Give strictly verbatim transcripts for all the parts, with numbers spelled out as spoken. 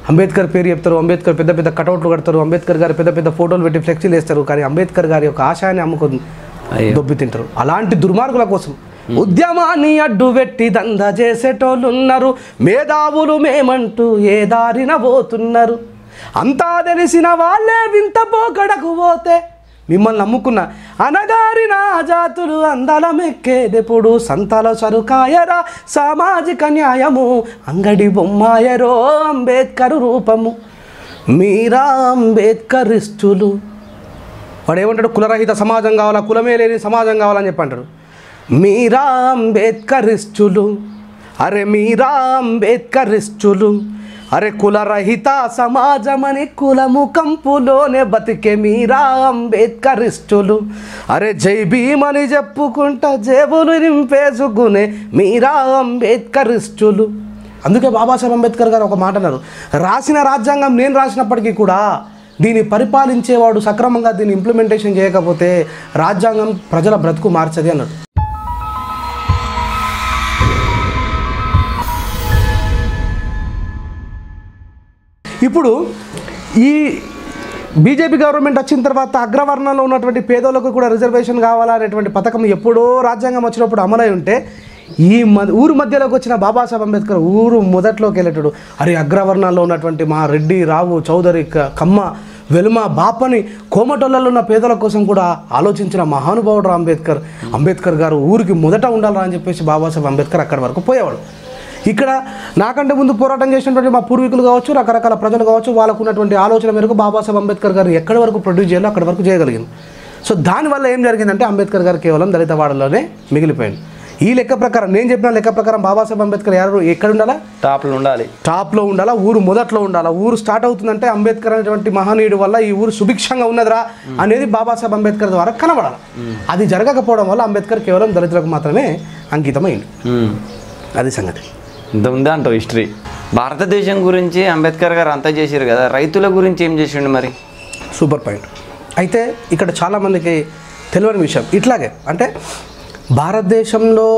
అంబేద్కర్ పేరు చెప్తారు, అంబేద్కర్ పెద్ద పెద్ద కటౌట్లు కడతారు, అంబేద్కర్ గారు పెద్ద పెద్ద ఫోటోలు పెట్టి ఫ్లెక్సీలు వేస్తారు, కానీ అంబేద్కర్ గారి యొక్క ఆశయాన్ని అమ్ముకొని దొబ్బి తింటారు. అలాంటి దుర్మార్గుల కోసం ఉద్యమాన్ని అడ్డు పెట్టి దంద చేసేటోళ్ళు ఉన్నారు, మేధావులు మేమంటూ ఏ దారిన పోతున్నారు, అంతా తెలిసిన వాళ్ళే వింత పోకడకు పోతే మిమ్మల్ని నమ్ముకున్న అనగారిన జాతులు అందలమెక్కేదెప్పుడు, సంతల సరుకాయరా సామాజిక న్యాయము, అంగడి బొమ్మాయరో అంబేద్కర్ రూపము, మీరా అంబేద్కరిస్టులు. వాడు ఏమంటాడు, కులరహిత సమాజం కావాలా, కులమే లేని సమాజం కావాలని చెప్పి అంటాడు. మీరా అంబేద్కరిస్టులు, అరే మీరా అంబేద్కరిస్టులు, అరే కులరహిత సమాజమని కులము కంపులోనే బతికే మీరా అంబేద్కరిస్టులు, అరే జై భీమని చెప్పుకుంటా జేబులు నింపేసుకునే మీరా అంబేద్కరిస్టులు. అందుకే బాబాసాహెబ్ అంబేద్కర్ గారు ఒక మాట అన్నారు, రాసిన రాజ్యాంగం నేను రాసినప్పటికీ కూడా దీన్ని పరిపాలించేవాడు సక్రమంగా దీన్ని ఇంప్లిమెంటేషన్ చేయకపోతే రాజ్యాంగం ప్రజల బ్రతుకు మార్చది అన్నాడు. ఇప్పుడు ఈ బీజేపీ గవర్నమెంట్ వచ్చిన తర్వాత అగ్రవర్ణంలో ఉన్నటువంటి పేదోళ్ళకు కూడా రిజర్వేషన్ కావాలనేటువంటి పథకం ఎప్పుడో రాజ్యాంగం వచ్చినప్పుడు అమలై ఉంటే ఈ మ ఊరు మధ్యలోకి వచ్చిన బాబాసాహెబ్ అంబేద్కర్ ఊరు మొదట్లోకి వెళ్ళేటాడు. అరే అగ్రవర్ణాల్లో ఉన్నటువంటి మా రెడ్డి, రావు, చౌదరి, కమ్మ, వెలుమ, బాపని, కోమటోళ్ళలో ఉన్న పేదల కోసం కూడా ఆలోచించిన మహానుభావుడు అంబేద్కర్. అంబేద్కర్ గారు ఊరికి మొదట ఉండాలా అని చెప్పేసి బాబాసాహెబ్ అంబేద్కర్ అక్కడి వరకు పోయేవాడు. ఇక్కడ నాకంటే ముందు పోరాటం చేసినటువంటి మా పూర్వీకులు కావచ్చు, రకరకాల ప్రజలు కావచ్చు, వాళ్ళకు ఉన్నటువంటి ఆలోచన మేరకు బాబాసాహెబ్ అంబేద్కర్ గారు ఎక్కడి వరకు ప్రొడ్యూస్ చేయాలో అక్కడి వరకు చేయగలిగింది. సో దానివల్ల ఏం జరిగిందంటే అంబేద్కర్ గారు కేవలం దళిత వాడలోనే మిగిలిపోయింది. ఈ లెక్క ప్రకారం నేను చెప్పిన లెక్క ప్రకారం బాబాసాహెబ్ అంబేద్కర్ ఎవరు ఎక్కడ ఉండాలా, టాప్లో ఉండాలి, టాప్లో ఉండాలా, ఊరు మొదట్లో ఉండాలా. ఊరు స్టార్ట్ అవుతుందంటే అంబేద్కర్ అనేటువంటి మహనీయుడు వల్ల ఈ ఊరు సుభిక్షంగా ఉన్నదిరా అనేది బాబాసాహెబ్ అంబేద్కర్ ద్వారా కనబడాలి. అది జరగకపోవడం వల్ల అంబేద్కర్ కేవలం దళితులకు మాత్రమే అంకితమైంది. అది సంగతి. ఇంత ఉందా అంటావు హిస్టరీ. భారతదేశం గురించి అంబేద్కర్ గారు అంతా చేశారు కదా, రైతుల గురించి ఏం చేసిండు మరి? Super point. అయితే ఇక్కడ చాలామందికి తెలియని విషయం ఇట్లాగే, అంటే భారతదేశంలో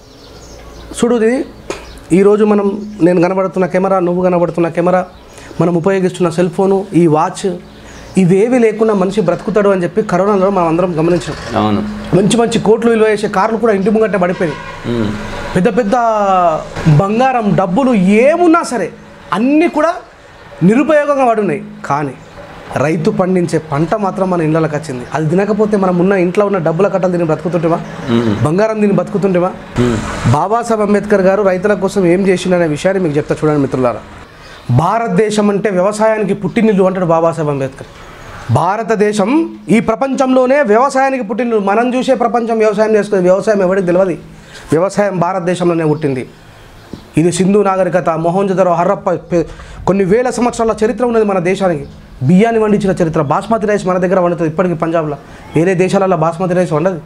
చూడుది ఈరోజు మనం నేను కనబడుతున్న కెమెరా, నువ్వు కనబడుతున్న కెమెరా, మనం ఉపయోగిస్తున్న సెల్ ఫోను, ఈ వాచ్, ఇవేవి లేకుండా మనిషి బ్రతుకుతాడు అని చెప్పి కరోనాలో మనం అందరం గమనించాం. అవును, మంచి మంచి కోట్లు విలువ చేసే కార్లు కూడా ఇంటి ముంగట్టే పడిపోయినాయి. పెద్ద పెద్ద బంగారం, డబ్బులు ఏమున్నా సరే అన్నీ కూడా నిరుపయోగంగా పడున్నాయి. కానీ రైతు పండించే పంట మాత్రం మన ఇళ్ళకి వచ్చింది. అది తినకపోతే మనం ఉన్న ఇంట్లో ఉన్న డబ్బుల కట్టలు దీన్ని బతుకుతుంటేమా, బంగారం దీన్ని బతుకుతుంటేమా? బాబాసాహెబ్ అంబేద్కర్ గారు రైతుల కోసం ఏం చేసిండనే విషయాన్ని మీకు చెప్తా చూడండి మిత్రులారా. భారతదేశం అంటే వ్యవసాయానికి పుట్టినిల్లు అంటాడు బాబాసాహెబ్ అంబేద్కర్. భారతదేశం ఈ ప్రపంచంలోనే వ్యవసాయానికి పుట్టినిల్లు. మనం చూసే ప్రపంచం వ్యవసాయం చేసుకునే, వ్యవసాయం ఎవరికి తెలియదు. వ్యవసాయం భారతదేశంలోనే పుట్టింది. ఇది సింధు నాగరికత, మొహంజోదరో, హరప్ప, కొన్ని వేల సంవత్సరాల చరిత్ర ఉన్నది మన దేశానికి. బియ్యాన్ని వండించిన చరిత్ర. బాస్మతి రైస్ మన దగ్గర వండుతుంది ఇప్పటికీ పంజాబ్లో. వేరే దేశాలలో బాస్మతి రైస్ వండదు.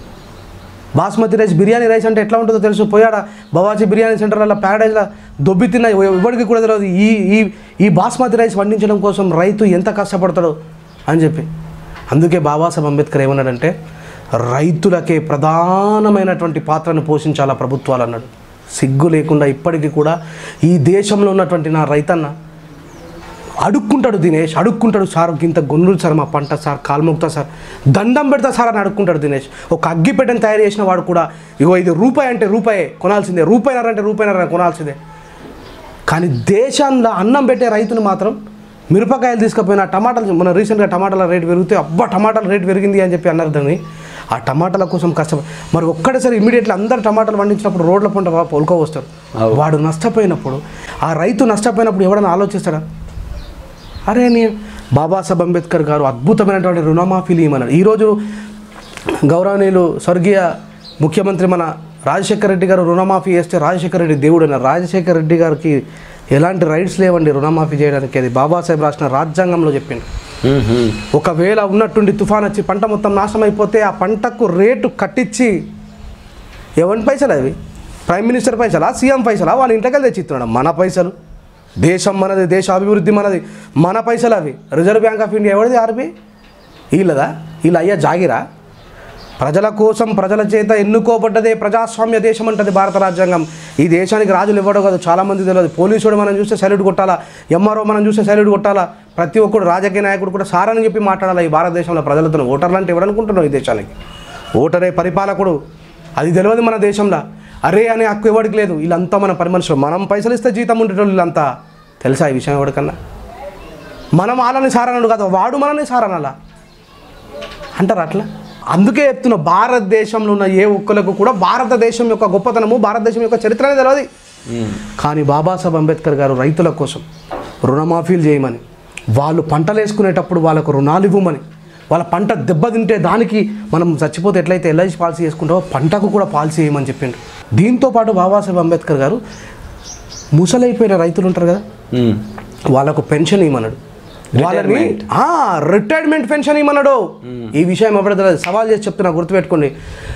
బాస్మతి రైస్, బిర్యానీ రైస్ అంటే ఎట్లా ఉంటుందో తెలుసు. పోయాడ బవాసి బిర్యానీ సెంటర్లలో ప్యారడైజ్లో దొబ్బి తిన్న ఎవరికి కూడా తెలియదు ఈ ఈ ఈ బాస్మతి రైస్ వండించడం కోసం రైతు ఎంత కష్టపడతాడో అని చెప్పి. అందుకే బాబాసాహెబ్ అంబేద్కర్ ఏమన్నాడంటే రైతులకే ప్రధానమైనటువంటి పాత్రను పోషించాలా ప్రభుత్వాలు అన్నాడు. సిగ్గు లేకుండా ఇప్పటికీ కూడా ఈ దేశంలో ఉన్నటువంటి నా రైతన్న అడుక్కుంటాడు. దినేష్ అడుక్కుంటాడు, సార్ ఇంత గొన్నులు సార్ మా పంట సార్, కాల్మొక్తా సార్, దండం పెడతా సార్ అని అడుక్కుంటాడు దినేష్. ఒక అగ్గిపెట్టెను తయారు చేసిన వాడు కూడా ఇగో ఇది రూపాయి అంటే రూపాయే కొనాల్సిందే, రూపాయినర అంటే రూపాయినర కొనాల్సిందే. కానీ దేశంలో అన్నం పెట్టే రైతును మాత్రం మిరపకాయలు తీసుకుపోయిన టమాటాలు, మన రీసెంట్గా టమాటాల రేటు పెరిగితే అబ్బా టమాటాల రేటు పెరిగింది అని చెప్పి అన్నారు. దాన్ని ఆ టమాటాల కోసం కష్టపడి మరి ఒక్కడేసారి ఇమీడియట్లీ అందరు టమాటాలు పండించినప్పుడు రోడ్ల పంట పొలుకో వస్తారు. వాడు నష్టపోయినప్పుడు, ఆ రైతు నష్టపోయినప్పుడు ఎవడన్నా ఆలోచిస్తాడా? అరే నీ బాబాసాహెబ్ అంబేద్కర్ గారు అద్భుతమైనటువంటి రుణమాఫీలు ఇవ్వమన్నారు. ఈరోజు గౌరవనీయులు స్వర్గీయ ముఖ్యమంత్రి మన రాజశేఖర రెడ్డి గారు రుణమాఫీ చేస్తే రాజశేఖర రెడ్డి దేవుడు అన్నారు. రాజశేఖర రెడ్డి గారికి ఎలాంటి రైట్స్ లేవండి రుణమాఫీ చేయడానికి. అది బాబాసాహెబ్ రాసిన రాజ్యాంగంలో చెప్పిండు. ఒకవేళ ఉన్నట్టుండి తుఫాన్ వచ్చి పంట మొత్తం నాశనం అయిపోతే ఆ పంటకు రేటు కట్టించి ఎవరి పైసలు అవి? ప్రైమ్ మినిస్టర్ పైసలా, సీఎం పైసలా? వాళ్ళ ఇంటికి తెచ్చిస్తున్నాడు. మన పైసలు, దేశం మనది, దేశ అభివృద్ధి మనది, మన పైసలు అవి. రిజర్వ్ బ్యాంక్ ఆఫ్ ఇండియా ఎవరిది? ఆర్బీఐ వీళ్ళదా? వీళ్ళు అయ్యా జాగిరా? ప్రజల కోసం ప్రజల చేత ఎన్నుకోబడ్డదే ప్రజాస్వామ్య దేశం అంటది భారత రాజ్యాంగం. ఈ దేశానికి రాజులు ఇవ్వడం కాదు, చాలామంది తెలియదు. పోలీసుడు మనం చూస్తే సైల్యూట్ కొట్టాలా, ఎంఆర్ఓ మనం చూస్తే సైల్యూట్ కొట్టాలా, ప్రతి ఒక్కడు రాజకీయ నాయకుడు కూడా సారని చెప్పి మాట్లాడాలి. ఈ భారతదేశంలో ప్రజలతో ఓటర్లు అంటే ఎవరనుకుంటున్నాం? ఈ దేశానికి ఓటరే పరిపాలకుడు, అది తెలియదు మన దేశంలో. అరే అనే హక్కు ఎవరికి లేదు. వీళ్ళంతా మన పని మనుషులు. మనం పైసలు ఇస్తే జీతం ఉండేటోళ్ళు వీళ్ళంతా. తెలుసా ఈ విషయం ఎవరికన్నా? మనం వాళ్ళని సారనడు కాదు, వాడు మనల్ని సారనాలా అంటారు అట్లా. అందుకే చెప్తున్న, భారతదేశంలో ఉన్న ఏ ఒక్కలకు కూడా భారతదేశం యొక్క గొప్పతనము, భారతదేశం యొక్క చరిత్ర అనేది తెలియదు. కానీ బాబాసాహెబ్ అంబేద్కర్ గారు రైతుల కోసం రుణమాఫీలు చేయమని, వాళ్ళు పంటలు వేసుకునేటప్పుడు వాళ్ళకు రుణాలు ఇవ్వమని, వాళ్ళ పంట దెబ్బతింటే దానికి మనం చచ్చిపోతే ఎట్లయితే ఎల్ఐసి పాలసీ చేసుకుంటామో పంటకు కూడా పాలసీ చేయమని చెప్పిండు. దీంతోపాటు బాబాసాహెబ్ అంబేద్కర్ గారు ముసలైపోయిన రైతులు ఉంటారు కదా, వాళ్ళకు పెన్షన్ ఇవ్వమన్నాడు. వాళ్ళని రిటైర్మెంట్ పెన్షన్ ఇవ్వమన్నాడు. ఈ విషయం ఎప్పుడైతే సవాల్ చేసి చెప్తున్నా, గుర్తుపెట్టుకోండి.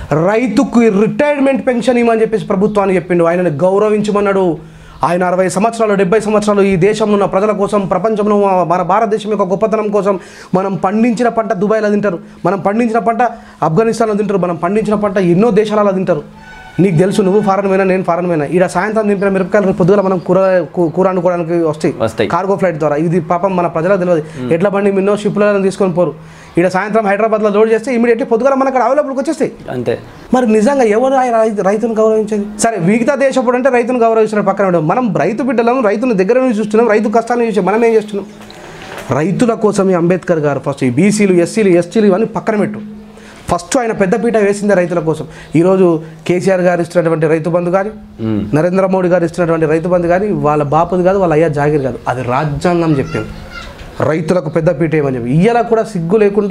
రైతుకు రిటైర్మెంట్ పెన్షన్ ఇవ్వమని చెప్పేసి ప్రభుత్వాన్ని చెప్పిండు. ఆయనని గౌరవించమన్నాడు. ఆయన అరవై సంవత్సరాలు డెబ్బై సంవత్సరాలు ఈ దేశంలో ఉన్న ప్రజల కోసం, ప్రపంచంలో మన భారతదేశం యొక్క గొప్పతనం కోసం, మనం పండించిన పంట దుబాయ్లో తింటారు, మనం పండించిన పంట ఆఫ్ఘనిస్తాన్లో తింటారు, మనం పండించిన పంట ఎన్నో దేశాలలో తింటారు. నీకు తెలుసు, నువ్వు ఫారెన్ పోయినా నేను ఫారెన్ పోయినా, ఇక్కడ సాయంత్రం దింపిన మిరపకాయలు పొద్దుగా మనం కూర కూర వండుకోవడానికి వస్తాయి వస్తాయి కార్గో ఫ్లైట్ ద్వారా. ఇది పాపం మన ప్రజలకు తెలియదు. ఎట్లా బండి మిన్నో షిప్లలో తీసుకొని పోరు. ఇక్కడ సాయంత్రం హైదరాబాద్లో లోడ్ చేస్తే ఇమీడియట్లీ పొద్దుగా మనకు అక్కడ అవైలబుల్కి వచ్చేస్తాయి అంతే. మరి నిజంగా ఎవరు రైతును గౌరవించేది? సరే, మిగతా దేశప్పుడు అంటే రైతును గౌరవించిన పక్కన ఉండవు. మనం రైతు బిడ్డలను రైతును దగ్గర నుంచి చూస్తున్నాం, రైతు కష్టాలను చూసి మనం ఏం చేస్తున్నాం? రైతుల కోసమే అంబేద్కర్ గారు ఫస్ట్ ఈ బీసీలు, ఎస్సీలు, ఎస్టీలు ఇవన్నీ పక్కన పెట్టు. ఫస్ట్ ఆయన పెద్దపీట వేసిందే రైతుల కోసం. ఈరోజు కేసీఆర్ గారు ఇస్తున్నటువంటి రైతు బంధు కానీ, నరేంద్ర మోడీ గారు ఇస్తున్నటువంటి రైతు బంధు కానీ వాళ్ళ బాపుది కాదు, వాళ్ళ అయ్యా జాగిర్ కాదు, అది రాజ్యాంగం చెప్పింది రైతులకు పెద్దపీట ఏమని చెప్పి. ఇయ్యాల కూడా సిగ్గు లేకుండా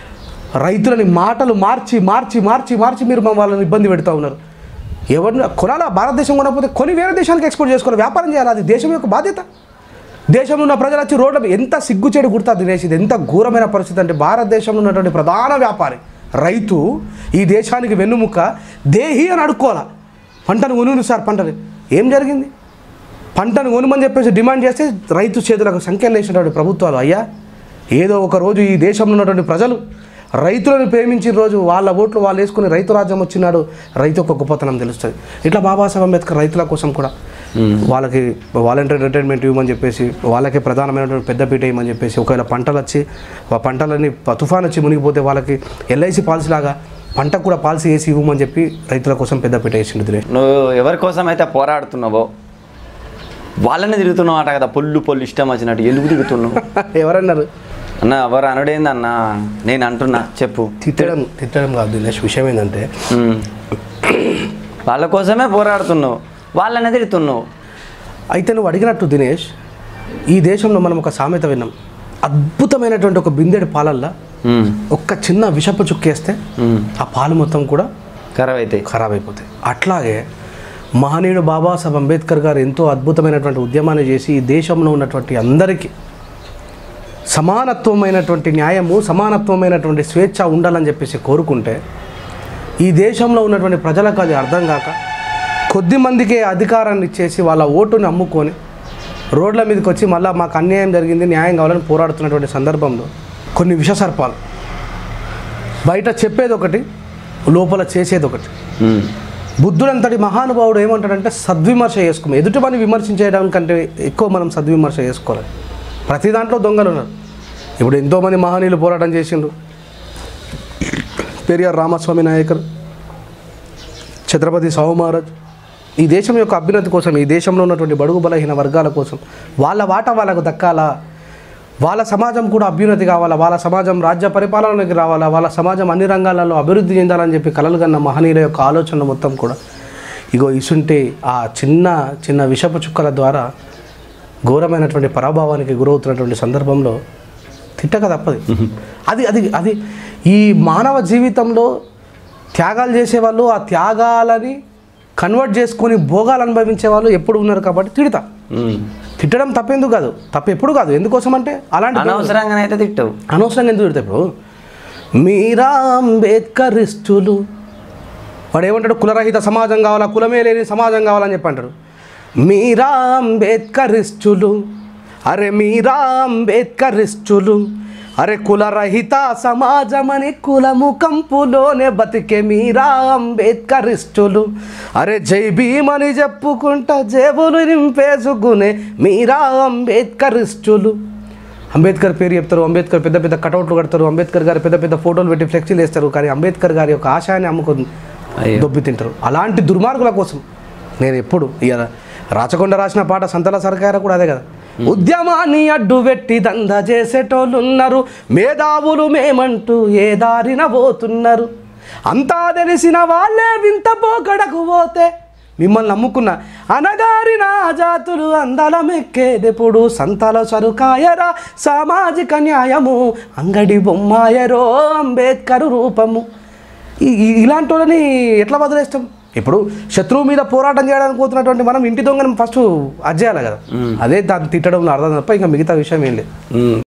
రైతులని మాటలు మార్చి మార్చి మార్చి మార్చి మీరు వాళ్ళని ఇబ్బంది పెడతా ఉన్నారు. ఎవరిని కొనాలా? భారతదేశం కొనకపోతే కొని వేరే దేశానికి ఎక్స్పోర్ట్ చేసుకోవాలి, వ్యాపారం చేయాలి. అది దేశం యొక్క బాధ్యత. దేశంలో ఉన్న ప్రజలు వచ్చి రోడ్ల ఎంత సిగ్గుచేడు గుర్తా తినేసి, ఎంత ఘోరమైన పరిస్థితి అంటే, భారతదేశంలో ఉన్నటువంటి ప్రధాన వ్యాపారి రైతు ఈ దేశానికి వెన్నుముక్క, దేహి అని అడుక్కోవాలా. పంటను కొనును సార్, పంటని ఏం జరిగింది? పంటను కొనుమని చెప్పేసి డిమాండ్ చేస్తే రైతు చేతులకు సంఖ్యలు వేసినటువంటి ప్రభుత్వాలు. అయ్యా, ఏదో ఒక రోజు ఈ దేశంలో ఉన్నటువంటి ప్రజలు రైతులను ప్రేమించిన రోజు వాళ్ళ ఓట్లు వాళ్ళు వేసుకుని రైతు రాజ్యం వచ్చినాడు, రైతు యొక్క గొప్పతనం తెలుస్తుంది. ఇట్లా బాబాసాహెబ్ అంబేద్కర్ రైతుల కోసం కూడా వాళ్ళకి వాలంటీర్ రిటైర్మెంట్ ఇవ్వమని చెప్పేసి, వాళ్ళకి ప్రధానమైనటువంటి పెద్దపీట ఇవ్వమని చెప్పేసి, ఒకవేళ పంటలు వచ్చి ఆ పంటలన్నీ తుఫాన్ వచ్చి మునిగిపోతే వాళ్ళకి ఎల్ఐసి పాలసీ లాగా పంటకు కూడా పాలసీ వేసి ఇవ్వమని చెప్పి రైతుల కోసం పెద్దపీట వేసిండు. నువ్వు ఎవరి కోసం అయితే పోరాడుతున్నావో వాళ్ళని తిరుగుతున్నావు అట కదా, పొల్లు పొల్లు ఇష్టం వచ్చినట్టు ఎందుకు తిరుగుతున్నావు? ఎవరన్నారు అన్న? ఎవరు అనడేంది అన్న, నేను అంటున్నా, చెప్పు. తిట్టడం తిట్టడం కాదు దినేష్, విషయం ఏంటంటే వాళ్ళ కోసమే పోరాడుతున్నావు, వాళ్ళని తిరుగుతున్నావు. అయితే నువ్వు అడిగినట్టు దినేష్, ఈ దేశంలో మనం ఒక సామెత విన్నాం, అద్భుతమైనటువంటి ఒక బిందెడు పాలల్లో ఒక్క చిన్న విషపు చుక్కేస్తే ఆ పాలు మొత్తం కూడా ఖరాబ్ అవుతాయి ఖరాబ్ అయిపోతాయి. అట్లాగే మహనీయుడు బాబాసాహెబ్ అంబేద్కర్ గారు ఎంతో అద్భుతమైనటువంటి ఉద్యమాన్ని చేసి ఈ దేశంలో ఉన్నటువంటి అందరికీ సమానత్వమైనటువంటి న్యాయము, సమానత్వమైనటువంటి స్వేచ్ఛ ఉండాలని చెప్పేసి కోరుకుంటే, ఈ దేశంలో ఉన్నటువంటి ప్రజలకు అది అర్థం కాక కొద్ది మందికే అధికారాన్ని ఇచ్చేసి వాళ్ళ ఓటుని అమ్ముకొని రోడ్ల మీదకి వచ్చి మళ్ళీ మాకు అన్యాయం జరిగింది, న్యాయం కావాలని పోరాడుతున్నటువంటి సందర్భంలో కొన్ని విషసర్పాలు బయట చెప్పేది ఒకటి, లోపల చేసేది ఒకటి. బుద్ధుడంతటి మహానుభావుడు ఏమంటాడంటే, సద్విమర్శ చేసుకోము. ఎదుటి పని విమర్శించేయడం కంటే ఎక్కువ మనం సద్విమర్శ చేసుకోవాలి. ప్రతి దాంట్లో దొంగలు ఉన్నారు. ఇప్పుడు ఎంతోమంది మహనీయులు పోరాటం చేసిండ్రు. పెరియార్ రామస్వామి నాయకర్, ఛత్రపతి సాహు మహారాజ్, ఈ దేశం యొక్క అభ్యున్నతి కోసం, ఈ దేశంలో ఉన్నటువంటి బడుగు బలహీన వర్గాల కోసం వాళ్ళ వాటా వాళ్ళకు దక్కాలా, వాళ్ళ సమాజం కూడా అభ్యున్నతి కావాలా, వాళ్ళ సమాజం రాజ్య పరిపాలనకి రావాలా, వాళ్ళ సమాజం అన్ని రంగాలలో అభివృద్ధి చెందాలని చెప్పి కలలు కన్న మహనీయుల యొక్క ఆలోచనలు మొత్తం కూడా ఇగో ఇసుంటే ఆ చిన్న చిన్న విషపు చుక్కల ద్వారా ఘోరమైనటువంటి పరాభావానికి గురవుతున్నటువంటి సందర్భంలో తిట్టక తప్పదు. అది అది అది ఈ మానవ జీవితంలో త్యాగాలు చేసేవాళ్ళు, ఆ త్యాగాలని కన్వర్ట్ చేసుకొని భోగాలు అనుభవించే వాళ్ళు ఎప్పుడు ఉన్నారు కాబట్టి తిడతా. తిట్టడం తప్పేందుకు కాదు, తప్పు ఎప్పుడు కాదు. ఎందుకోసం అంటే అలాంటి అనవసరంగా అయితే తిట్టవు, అనవసరంగా ఎందుకు తిడతాయి? ఇప్పుడు మీరా అంబేద్కరిస్టులు వాడు ఏమంటాడు, కులరహిత సమాజం కావాలా, కులమే లేని సమాజం కావాలని చెప్పి అంటారు. మీరా అంబేద్కరిస్టులు, అరే మీరా అంబేద్కరిస్టులు అరే కులరహిత సమాజమని కులము కంపులోనే బతికే మీరా అంబేద్కరిస్టులు. అరే జై భీమని చెప్పుకుంటా జేబులు నింపేసుకునే మీరా అంబేద్కరిస్టులు. అంబేద్కర్ పేరు చెప్తారు, అంబేద్కర్ పెద్ద పెద్ద కటౌట్లు కడతారు, అంబేద్కర్ గారు పెద్ద పెద్ద ఫోటోలు పెట్టి ఫ్లెక్సీలు వేస్తారు, కానీ అంబేద్కర్ గారి యొక్క ఆశయాన్ని అమ్ముకొని దొబ్బి తింటారు. అలాంటి దుర్మార్గుల కోసం నేను ఎప్పుడు ఇక రాచకొండ రాసిన పాట సంతల సర్కారు కూడా అదే కదా, ఉద్యమాన్ని అడ్డు పెట్టి దంద చేసేటోళ్ళున్నారు, మేధావులు మేమంటూ ఏ దారిన పోతున్నారు, అంతా తెలిసిన వాళ్ళే వింత పోకడకు పోతే మిమ్మల్ని నమ్ముకున్న అనగారిన జాతులు అందలమెక్కేదెప్పుడు, సంతల సరుకాయరా సామాజిక న్యాయము, అంగడి బొమ్మాయరో అంబేద్కర్ రూపము. ఇలాంటి వాళ్ళని ఎట్లా వదిలేస్తాం? ఇప్పుడు శత్రువు మీద పోరాటం చేయడానికి పోతున్నటువంటి మనం ఇంటి దొంగను ఫస్ట్ అజ్జేయాలి కదా, అదే దాన్ని తిట్టడంలో అర్థం తప్ప ఇంకా మిగతా విషయం ఏం లేదు.